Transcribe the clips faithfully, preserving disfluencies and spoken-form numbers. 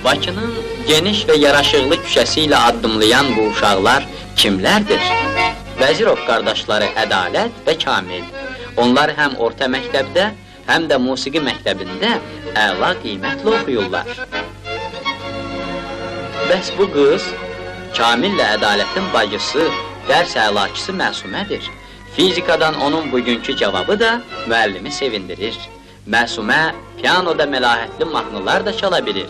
Bakının geniş və yaraşıqlı küçəsi ilə addımlayan bu uşaqlar kimlərdir? Vəzirov qardaşları Ədalət və Kamil. Onlar həm orta məktəbdə, həm də musiqi məktəbində əla qiymətlə oxuyurlar. Bəs bu qız, Kamillə Ədalətin bacısı, dərs əlakisi Məsumədir. Fizikadan onun bugünkü cavabı da müəllimi sevindirir. Məsumə pianoda məlahətli mahnılar da çala bilir.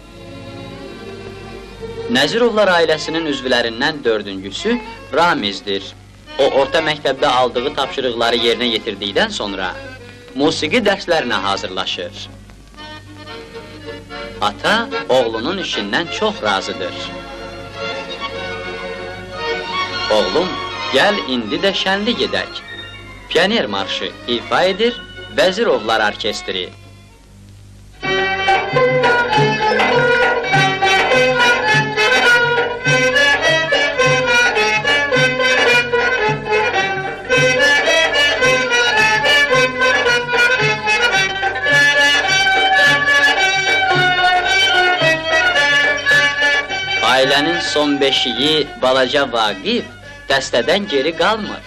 Nəzirovlar ailəsinin üzvlərindən dördüncüsü Ramizdir. O, orta məktəbdə aldığı tapşırıqları yerinə yetirdikdən sonra musiqi dərslərinə hazırlaşır. Ata, oğlunun işindən çox razıdır. Oğlum, gəl indi də şənli gedək. Pioner marşı ifa edir Vəzirovlar orkestri. Ailənin son beşiyi balaca Vaqif dəstədən geri qalmır.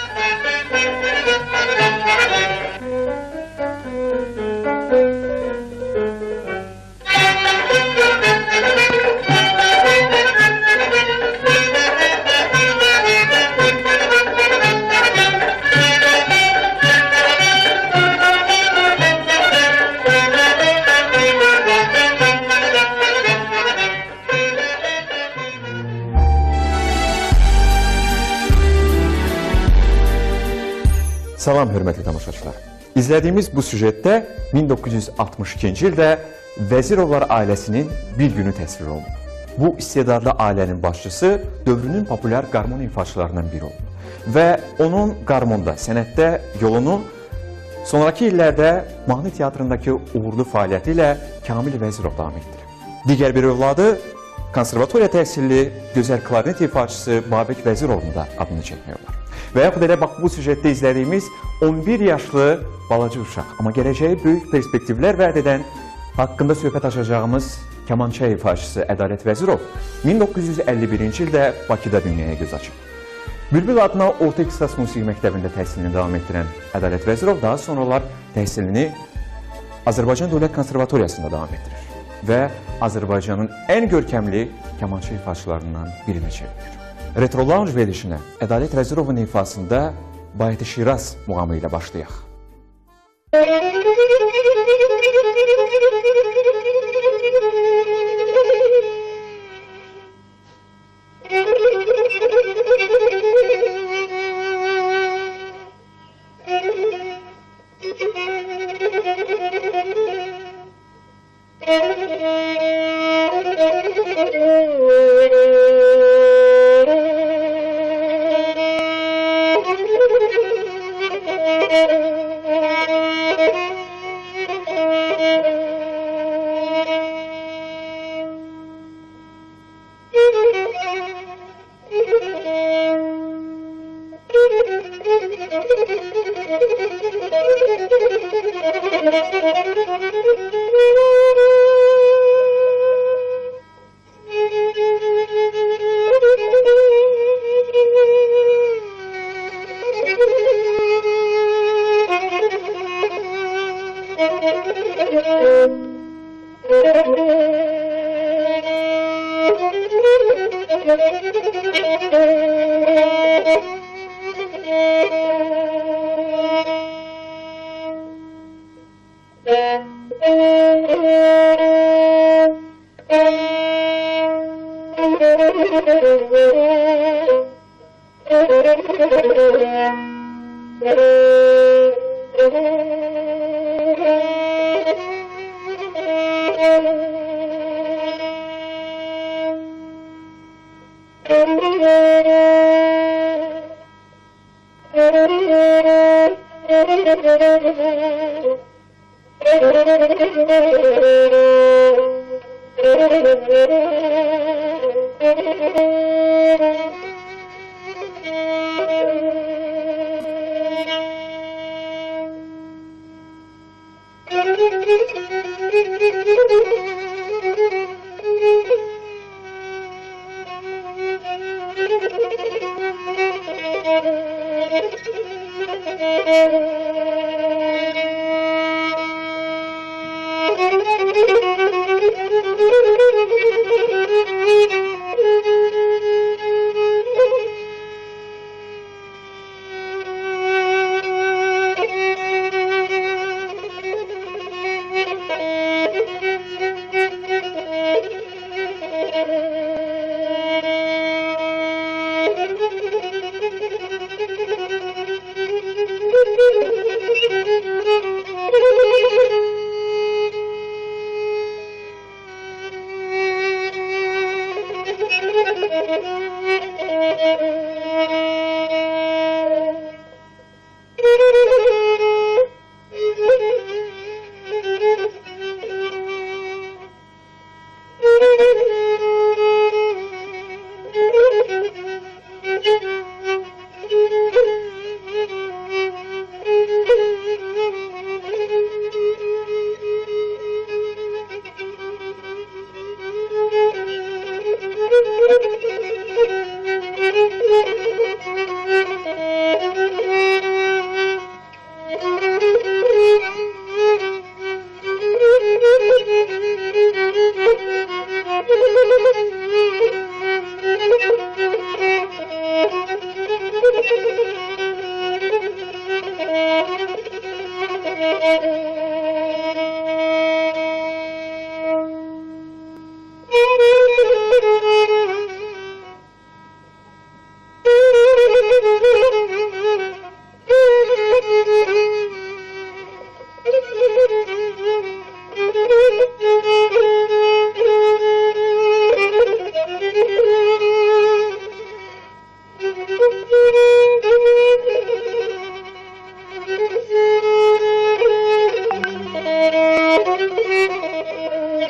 Salam, hörmətli tamaşaçılar. İzlədiyimiz bu süjetdə min doqquz yüz altmış ikinci ildə Vəzirovlar ailəsinin bir günü təsvir olunur. Bu istedadlı ailənin başçısı dövrünün populyar qarmon ifaçılarından biri oldu. Və onun qarmonda, sənətdə yolunu sonraki illərdə mahnı teatrındakı uğurlu fəaliyyəti ilə Kamil Vəzirov davam etdirir. Digər bir övladı, konservatoriya təhsilli gözəl klarnet ifaçısı Babək Vəzirovun da adını çəkmiyorlar. Və yaxud elə bax bu süjetdə izlədiyimiz on bir yaşlı balaca uşaq, amma gələcəyi böyük perspektivlər vəd edən haqqında söhbət açacağımız kamança ifaçısı Ədalət Vəzirov min doqquz yüz əlli birinci ildə Bakıda dünyaya göz açıb. Bülbül adına Orta İxtisas Musiqi Məktəbində təhsilini davam etdirən Ədalət Vəzirov daha sonralar təhsilini Azərbaycan Dövlət Konservatoriyasında davam etdirir və Azərbaycanın ən görkəmli kamança ifaçılarından birinə çevrilir. Retro Lounge verilişinə Ədalət Vəzirovun ifasında Bayat-ı Şiraz muğamı ilə başlayaq.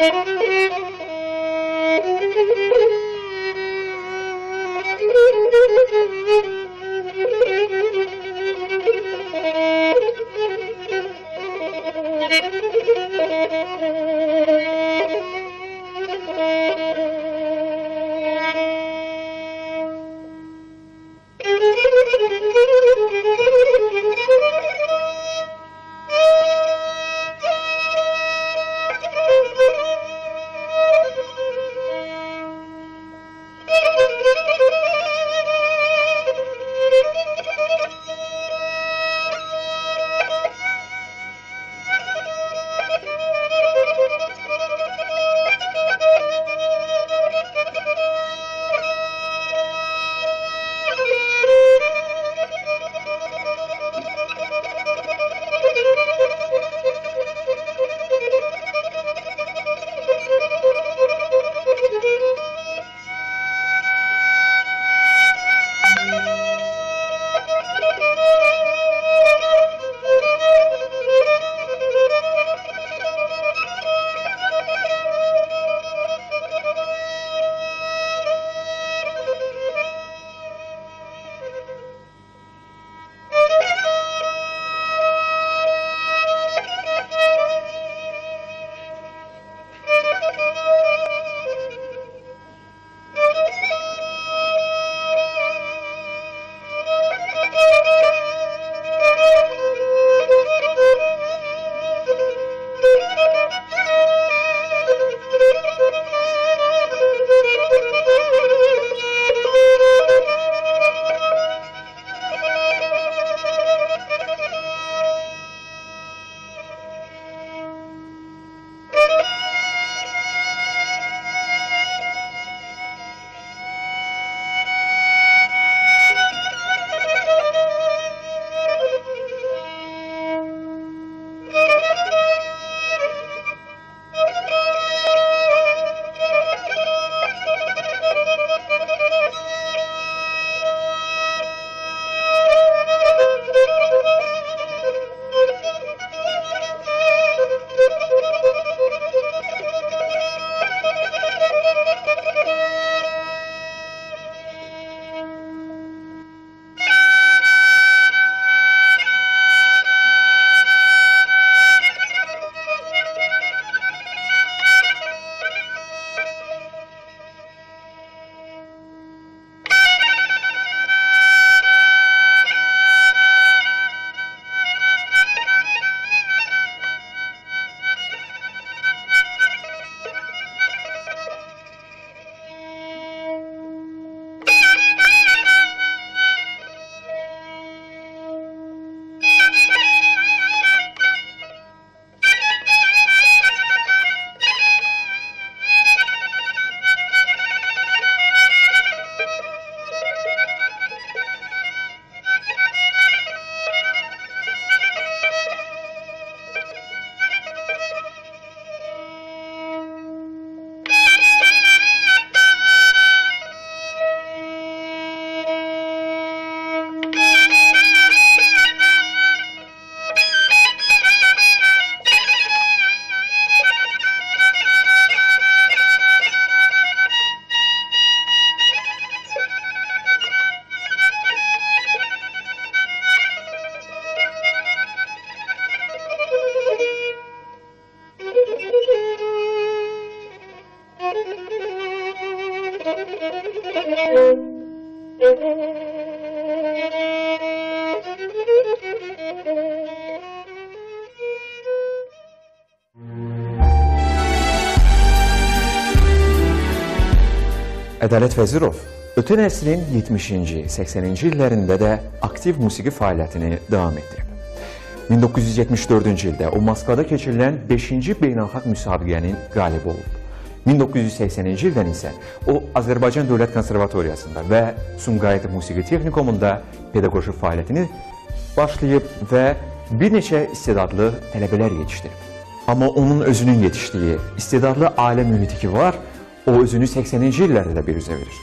Ədalət Vəzirov ötən əsrin yetmişinci, səksəninci illərində də aktiv musiqi fəaliyyətini davam etdirib. min doqquz yüz yetmiş dördüncü ildə o Moskvada keçirilən beşinci beynəlxalq müsabiqənin qalibi olub. min doqquz yüz səksəninci ildən isə o Azərbaycan Dövlət Konservatoriyasında və Sumqayıt Musiqi Texnikumunda pedaqoji fəaliyyətini başlayıb və bir neçə istedadlı tələbələr yetişdirib. Amma onun özünün yetişdiyi istedadlı ailə mühiti ki var, o özünü səksəninci illərdə də biruzə verir.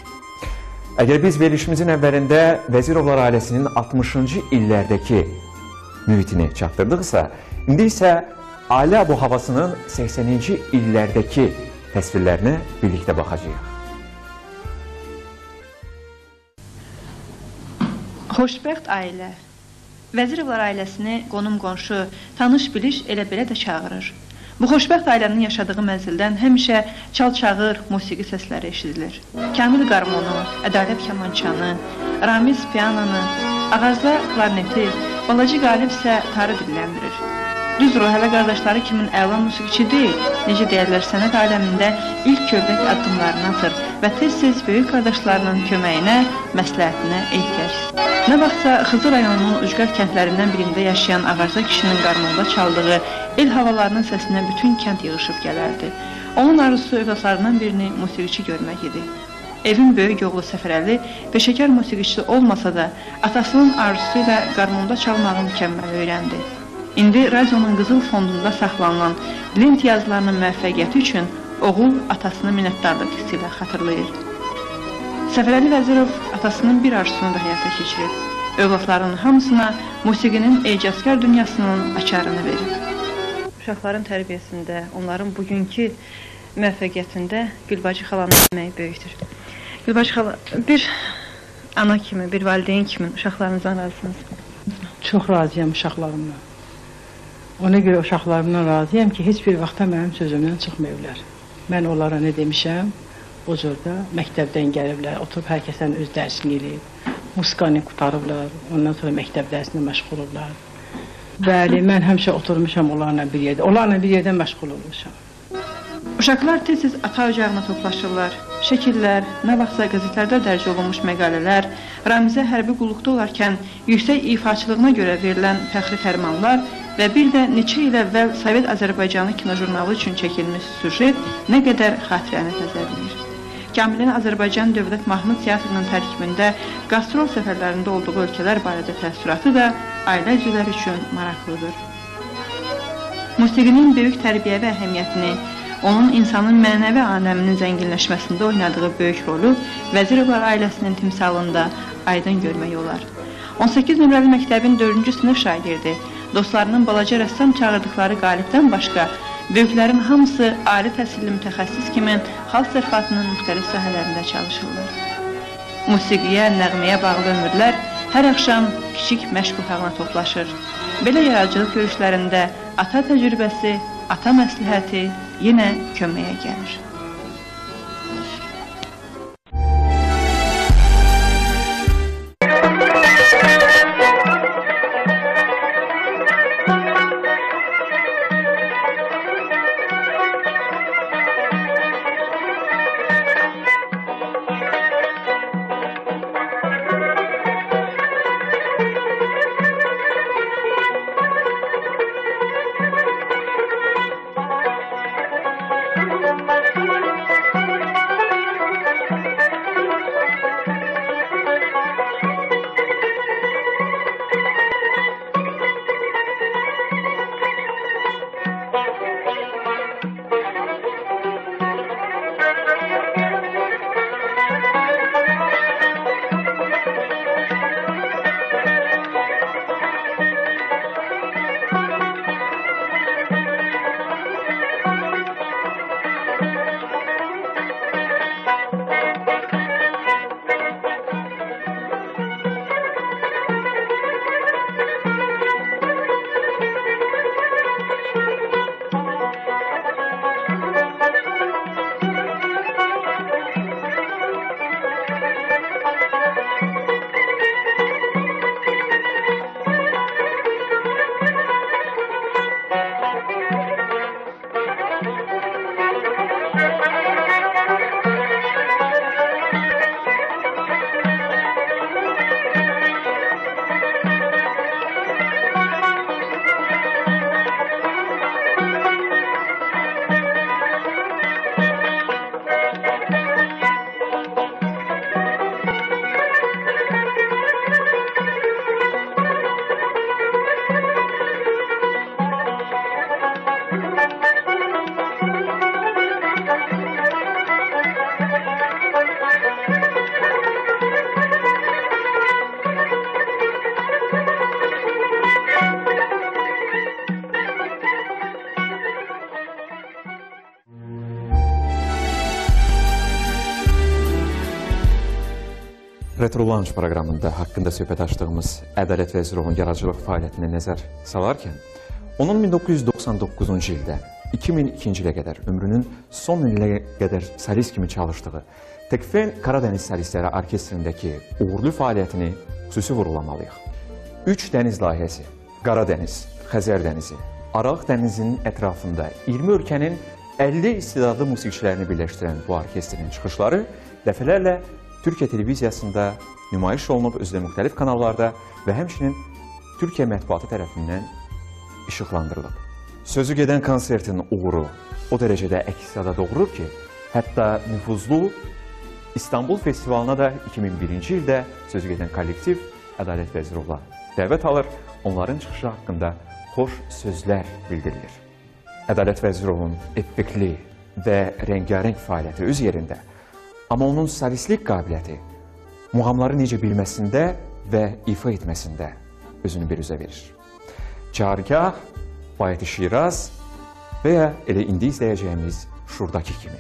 Əgər biz verilişimizin əvvəlində Vəzirovlar ailəsinin altmışıncı illərdəki mühitini çatdırdıqsa, indi isə ailə abu-havasının səksəninci illərdəki təsvirlərinə birlikdə baxacağıq. Xoşbəxt ailə. Vəzirovlar ailəsini qonum-qonşu, tanış-biliş elə belə də çağırır. Bu xoşbəxt ailənin yaşadığı mənzildən həmişə çal-çağır, musiqi səsləri eşidilir. Kamil qarmonu, Ədalət kamançanı, Ramiz piyanonu, Ağazda klarneti, Balaca Qalib isə tarı dilləndirir. Düzdür, o hələ qardaşları kimin əla musiqiçi deyil, necə deyərlər, sənət aləmində ilk kövrək addımlarını atır və tez-tez böyük qardaşlarının köməyinə, məsləhətinə ehtiyac. Nə vaxtsa Xızı rayonunun ucqar kəndlərindən birində yaşayan Ağarza kişinin qarmonda çaldığı el havalarının səsinə bütün kənd yığışıb gələrdi. Onun arzusu övladlarından birini musiqiçi görmək idi. Evin böyük oğlu Səfərəli peşəkar musiqiçisi olmasa da, atasının arzusu ilə qarmonda çalmağı mükəmməl öyrəndi. İndi radionun qızıl fondunda saxlanılan lent yazılarının müvəffəqiyyəti üçün oğul atasını minnətdarlıq hissi ilə xatırlayır. Səfərəli Vəzirov atasının bir arzusunu da həyata keçirir. Övladların hamısına musiqinin ecazkar dünyasının açarını verir. Uşaqların tərbiyəsində, onların bugünkü müvəffəqiyyətində Gülbacı xalanın əməyi böyükdür. Gülbacı xala, bir ana kimi, bir valideyn kimi uşaqlarınızdan razısınız? Çox razıyam uşaqlarımdan. Ona görə uşaqlarımdan razıyam ki, heç bir vaxtda mənim sözümdən çıxmayıblar. Mən onlara nə demişəm, o cürdə məktəbdən gəliblər, oturub hər kəsən öz dərsini eləyib, musiqanı qutarıblar, ondan sonra məktəb dərsində məşğul olurlar. Bəli, mən həmişə oturmuşam onlarla bir yerdə, onlarla bir yerdə məşğul olmuşam. Uşaqlar tez-tez ata ocağına toplaşırlar. Şəkillər, nə vaxtsa qəzetlərdə dərc olunmuş məqalələr, Ramizə hərbi qulluqda olarkən yüksək ifaçılığına görə verilən fəxri fərmanlar və bir də neçə il əvvəl Sovet Azərbaycanı kinojurnalı üçün çəkilmiş süjet nə qədər xatirəni təzələyir. Kamilin Azərbaycan Dövlət Mahnı Teatrının tərkibində qastrol səfərlərində olduğu ölkələr barədə təəssüratı da ailə üzvləri üçün maraqlıdır. Musiqinin böyük tərbiyyə və əhəmiyyətini, onun insanın mənəvi aləminin zənginləşməsində oynadığı böyük rolu Vəzirovlar ailəsinin timsalında aydın görmək olar. on səkkiz nömrəli məktəbin dördüncü sinif şagirdi, dostlarının balaca rəssam çağırdıqları Qalibdən başqa, böyüklərin hamısı ali təhsilli mütəxəssis kimi xalq sərfatının müxtəlif sahələrində çalışırlar. Musiqiyə, nəğməyə bağlı ömürlər hər axşam kiçik məşq otağına toplaşır. Belə yaradıcılıq görüşlərində ata təcrübəsi, ata məsləhəti yenə köməyə gəlir. Thank you. Retro Lounge proqramında haqqında söhbət açdığımız Ədalət Vəzirovun yaradıcılıq fəaliyyətinə nəzər salarkən, onun min doqquz yüz doxsan doqquzuncu ildə iki min ikinci ilə qədər ömrünün son ilə qədər solist kimi çalışdığı Tekfen Karadeniz Solistləri Orkestrindəki uğurlu fəaliyyətini xüsusi vurğulamalıyıq. Üç dəniz layihəsi, Qara dəniz, Xəzər dənizi, Aralıq dənizinin ətrafında iyirmi ölkənin əlli istedadlı musiqiçilərini birləşdirən bu orkestrin çıxışları dəfələrlə Türkiyə televiziyasında nümayiş olunub, özdə müxtəlif kanallarda və həmçinin Türkiyə mətbuatı tərəfindən işıqlandırılıb. Sözü gedən konsertin uğuru o dərəcədə əks-səda doğurur ki, hətta nüfuzlu İstanbul Festivalına da iki min birinci ildə sözü gedən kollektiv Ədalət Vəzirovla dəvət alır, onların çıxışı haqqında xoş sözlər bildirilir. Ədalət Vəzirovun effektli və rəngarəng fəaliyyəti öz yerində, amma onun solistlik qabiliyyəti muğamları necə bilməsində və ifa etməsində özünü bir üzə verir. Çargah, Bayat-ı Şiraz və ya elə indi izləyəcəyimiz şurdakı kimi.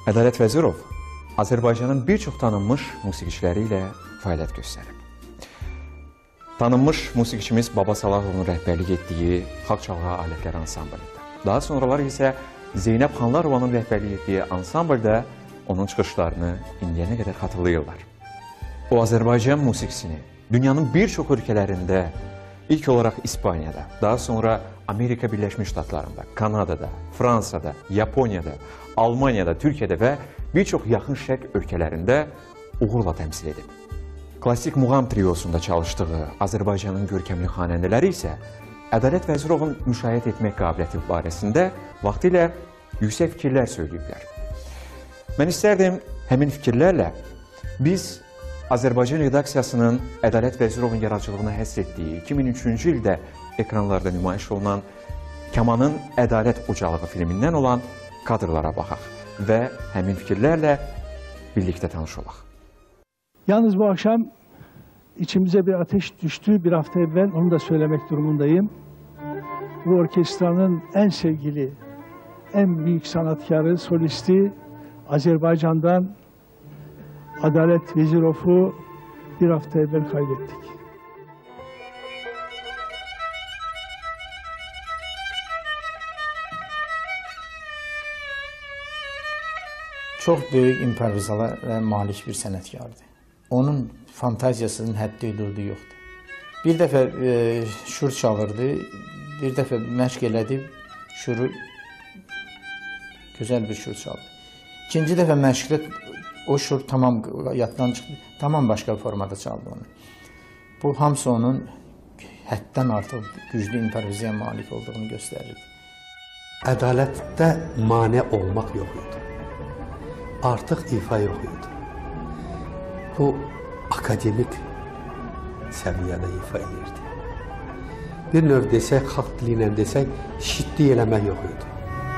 Ədalət Vəzirov Azərbaycanın bir çox tanınmış musiqiçiləri ilə fəaliyyət göstərib. Tanınmış musiqiçimiz Baba Salahovun rəhbərlik etdiyi Xalq Çalğı Alətləri ansamblında. Daha sonralar isə Zeynəb Xanlarovanın rəhbərlik etdiyi ansamblda onun çıxışlarını indiyənə qədər xatırlayırlar. O, Azərbaycan musiqisini dünyanın bir çox ölkələrində, ilk olaraq İspaniyada, daha sonra Amerika Birləşmiş Ştatlarında, Kanadada, Fransada, Yaponiyada, Almaniyada, Türkiyədə və bir çox yaxın şərq ölkələrində uğurla təmsil edib. Klassik muğam triosunda çalışdığı Azərbaycanın görkəmli xanəndələri isə Ədalət Vəzirovun müşahidə etmək qabiliyyəti barəsində vaxtilə yüksək fikirlər söyləyiblər. Mən istərdim həmin fikirlərlə biz Azərbaycan redaksiyasının Ədalət Vəzirovun yaradıcılığına həsr etdiyi iki min üçüncü ildə ekranlarda nümayiş olunan Kamanın Ədalət Ucalığı filmindən olan kadrlara baxaq və həmin fikirlərlə birlikdə tanış olaq. Yalnız bu akşam içimize bir ateş düştü. Bir hafta evvel onu da söylemek durumundayım. Bu orkestranın en sevgili, en büyük sanatkarı, solisti Azerbaycan'dan Adalet Vezirov'u bir hafta evvel kaybettik. Çok büyük improvizalara malik bir sənətkardır. Onun fantaziyasının həddi hüdudu yoxdur. Bir dəfə e, şur çalırdı, bir dəfə məşq elədi, şuru gözəl bir şur çaldı. İkinci dəfə məşqdə o şur tamam yaddan çıxdı, tamam başqa bir formada çaldı onu. Bu hamısı onun həddən artıq güclü improviziyaya malik olduğunu göstərirdi. Ədalətdə mane olmaq yox idi. Artıq ifa yox idi. Bu akademik səviyyədə ifa edirdi. Bir növ desək, xalq dili ilə desək, şiddi eləmək yox idi.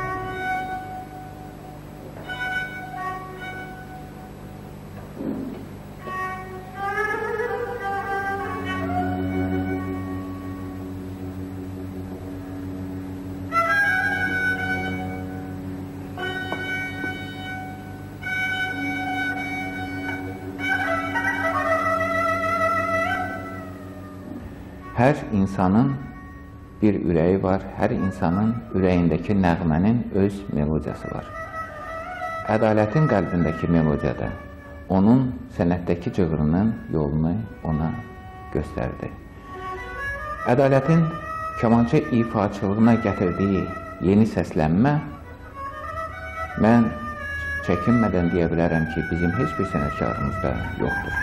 Hər insanın bir ürəyi var, hər insanın ürəyindəki nəğmənin öz melodiyası var. Ədalətin qəlbindəki melodiyada onun sənətdəki cığırının yolunu ona göstərdi. Ədalətin kamança ifaçılığına gətirdiyi yeni səslənmə, mən çəkinmədən deyə bilərəm ki, bizim heç bir sənətkarımızda yoxdur.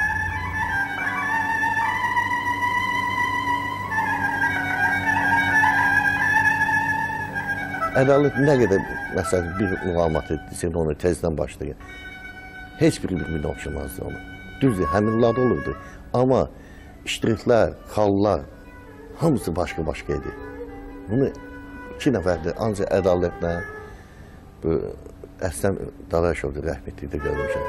Ədalət nə qədər, məsələn, bir muğamat etdisin, onu tezdən başlayın. Heç bir bir-birini oxşamazdı onu. Düzdür, həminlər olurdu. Amma iştiriklər, xallar, hamısı başqa-başqa idi. Bunu iki nəfərdir, ancaq ədalətlə bu Əsəm Dadaşovdur, rəhmətlikdə görmüşəm.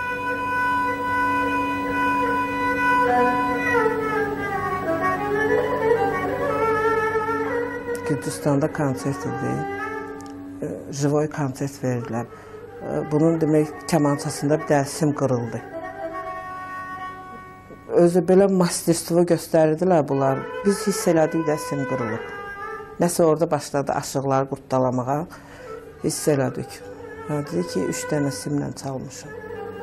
Gürcüstanda konsert idi, jivoy konsert verirlər. Bunun demək kamançasında bir dənə sim qırıldı. Özü belə masterstvo göstərirdilər bunlar. Biz hiss elədik də sim qırılıb. Nəsə orada başladı aşıqları qurtdalamağa, hiss elədik. Dedi ki, üç dənə simlə çalmışım.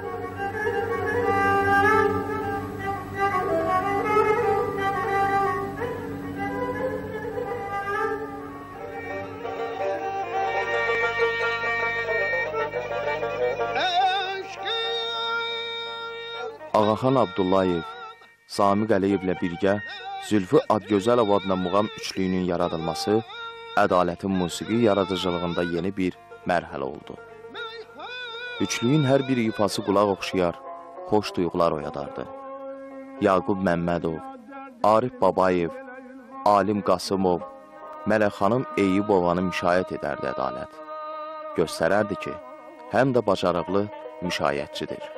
Ağaxan Abdullayev, Samiq Əliyevlə birgə Zülfü Adgözəlov adına muğam üçlüyünün yaradılması Ədalətin musiqi yaradıcılığında yeni bir mərhələ oldu. Üçlüyün hər bir ifası qulaq oxşayar, xoş duyğular oyadardı. Yaqub Məmmədov, Arif Babayev, Alim Qasımov, Mələk xanım Eyyubovanı müşayiət edərdi Ədalət. Göstərərdi ki, həm də bacarıqlı müşayiətçidir.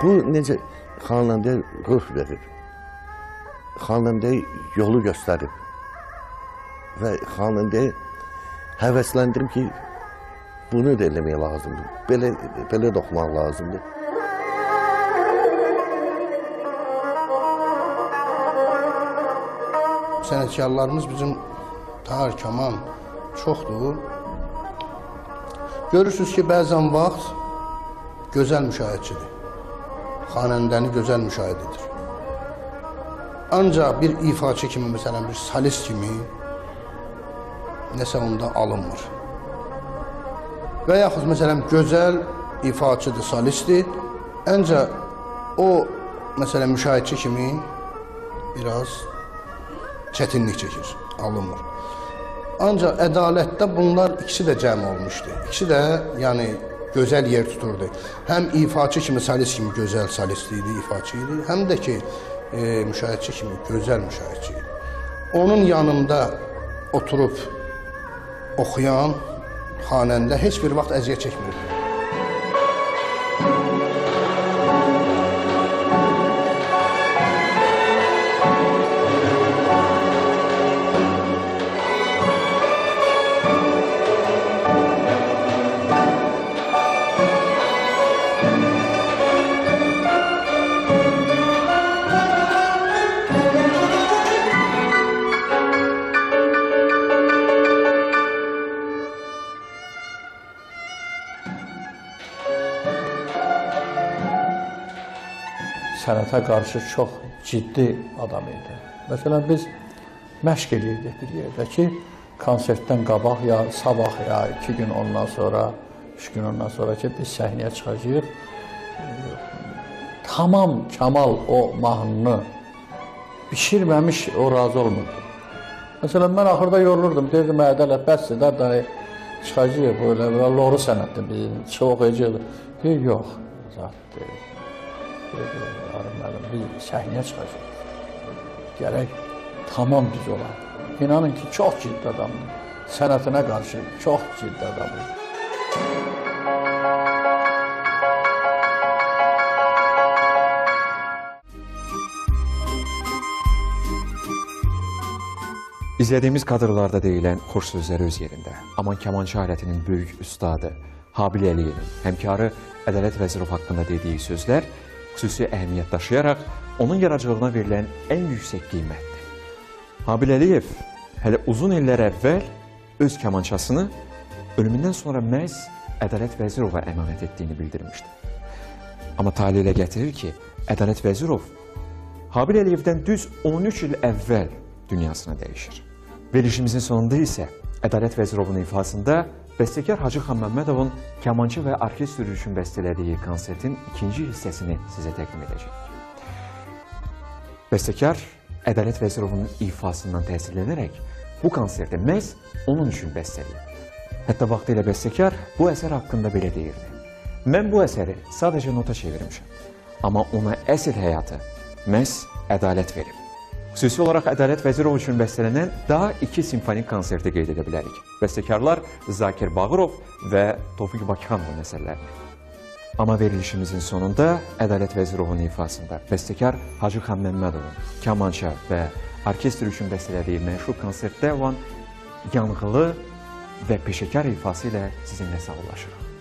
Bu necə xanəndəyə ruh verir, xanəndəyə yolu göstərib və xanəndəyə həvəsləndirib ki, bunu da eləmək lazımdır, belə, belə də oxumaq lazımdır. Sənətkarlarımız bizim tar, kaman çoxdur. Görürsünüz ki, bəzən vaxt gözəl müşahidçidir. Xanəndəni gözəl müşahidə edir. Ancaq bir ifaçı kimi, məsələn, bir solist kimi nəsə onda alınmır. Və yaxud, məsələn, gözəl ifaçıdır, solistdir, ancaq o, məsələn, müşahidçi kimi biraz çətinlik çəkir, alınmır. Ancaq ədalətdə bunlar ikisi də cəm olmuşdu. İkisi də, yəni, gözəl yer tuturdu. Həm ifaçı kimi, solist kimi gözəl solist idi, ifaçı idi, həm də ki, e, müşahidçi kimi gözəl müşahidçi idi. Onun yanında oturub oxuyan xanəndə heç bir vaxt əziyyət çəkmirdi. Sənətə qarşı çox ciddi adam idi. Məsələn, biz məşq eləyirdik bir yerdə ki, konsertdən qabaq ya sabah ya iki gün ondan sonra, üç gün ondan sonra ki, biz səhnəyə çıxacağıq. Tamam Kamal o mahnını bişirməmiş o razı olmurdu. Məsələn, mən axırda yorulurdum, deyirdim, ədalət bəsdir də, dayı çıxacağıq, böyle, böyle loru sənətdir, biz çox oxuyacaq. Deyir, yox, zat deyir. Arım mənim, biz səhnəyə çıxacaq. Gərək tamam düz olar. İnanın ki, çox ciddi adamdır. Sənətinə qarşı çox ciddi adamdır. İzlədiyimiz kadrlarda deyilən xoş sözlər öz yerində. Aman kamançı alətinin böyük ustadı Habil Əliyevin həmkarı Ədalət Vəzirov haqqında dediyi sözlər xüsusi əhəmiyyət daşıyaraq onun yaradıcılığına verilən ən yüksək qiymətdir. Habil Əliyev hələ uzun illər əvvəl öz kamançasını ölümündən sonra məhz Ədalət Vəzirova əmanət etdiyini bildirmişdi. Amma tali ilə gətirir ki, Ədalət Vəzirov Habil Əliyevdən düz on üç il əvvəl dünyasına dəyişir. Verilişimizin sonunda isə Ədalət Vəzirovun ifasında bəstəkar Hacı Xan Məmmədovun kamançı və orkestr üçün bəstələdiyi konsertin ikinci hissəsini sizə təqdim edəcək. Bəstəkar Ədalət Vəzirovun ifasından təsirlənərək bu konserti məhz onun üçün bəstələyib. Hətta vaxtı ilə bəstəkar bu əsər haqqında belə deyirdi. Mən bu əsəri sadəcə nota çevirmişəm, amma ona əsl həyatı məhz ədalət verib. Xüsusi olaraq Ədalət Vəzirov üçün bəstələnən daha iki simfonik konserti qeyd edə bilərik. Bəstəkarlar Zakir Bağırov və Tofiq Bakıxanovun əsərlərini. Amma verilişimizin sonunda Ədalət Vəzirovun ifasında bəstəkar Hacı Xan Məmmədovun kamança və orkestr üçün bəstələdiyi məşhur konsertdə olan yanğılı və peşəkar ifası ilə sizinlə sağollaşırıq.